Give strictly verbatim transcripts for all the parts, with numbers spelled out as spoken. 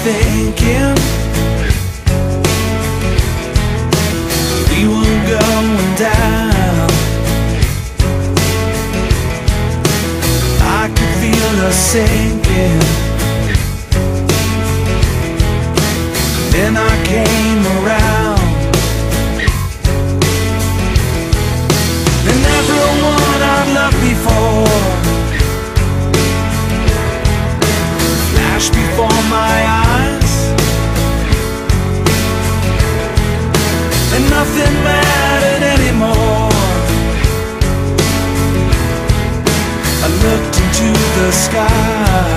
thinking we were going down. I could feel us sinking. Then I came around, and everyone I've loved before flashed before my eyes, and nothing mattered anymore. I looked into the sky.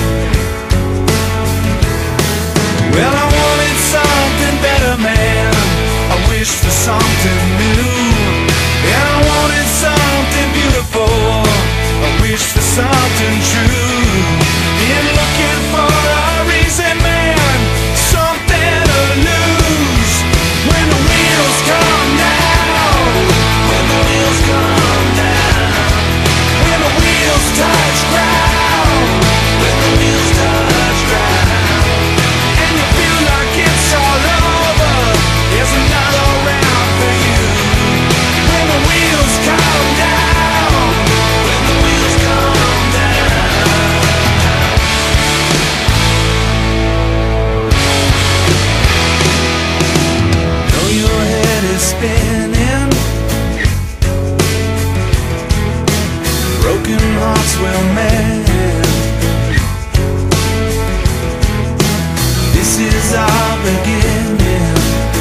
Well, I wanted something better, man. I wished for something new, and I wanted something beautiful. I wished for something true. Been looking for a reason, man, something to lose. When the wheels come down, when the wheels come down, when the wheels touch ground, when the wheels touch ground, and you feel like it's all over, there's another round for you. When the wheels come down, when the wheels come down. Know your head is spinning, broken hearts will mend. This is our beginning,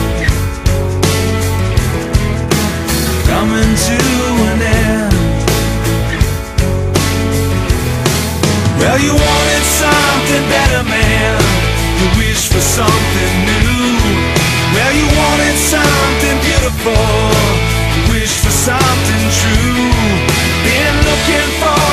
coming to an end. Well, you wanted something better, man. You wished for something new. Well, you wanted something beautiful. You wished for something true. Been looking for